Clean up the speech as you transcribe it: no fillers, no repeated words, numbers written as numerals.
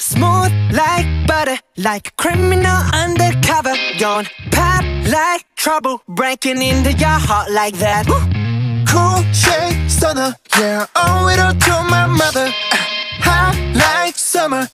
Smooth like butter, like a criminal undercover. Gone pop like trouble, breaking into your heart like that. Woo! Cool shade stunner, yeah, owe it all to my mother. Hot like summer,